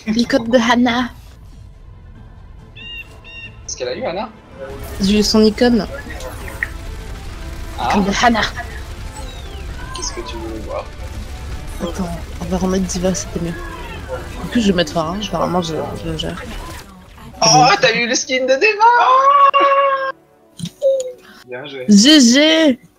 L'icône de Hana. Qu'est-ce qu'elle a eu, Anna? J'ai eu son icône. Ah, L'icône de Hana. qu'est-ce que tu veux voir? Attends, on va remettre Diva, c'était mieux. En plus, je vais mettre Phare, apparemment, je le gère. Oh, t'as eu le skin de Deva! Bien joué. GG.